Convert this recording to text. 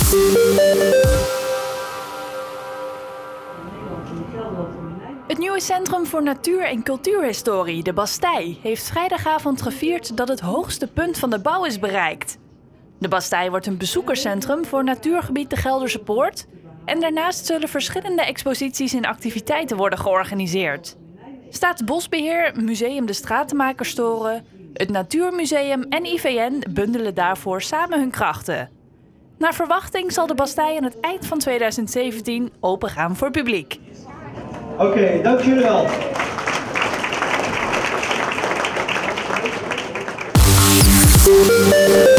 Het nieuwe Centrum voor Natuur- en Cultuurhistorie, de Bastei, heeft vrijdagavond gevierd dat het hoogste punt van de bouw is bereikt. De Bastei wordt een bezoekerscentrum voor natuurgebied de Gelderse Poort en daarnaast zullen verschillende exposities en activiteiten worden georganiseerd. Staatsbosbeheer, Museum de Stratenmakerstoren, het Natuurmuseum en IVN bundelen daarvoor samen hun krachten. Naar verwachting zal de Bastei aan het eind van 2017 opengaan voor publiek. Oké, dank jullie wel.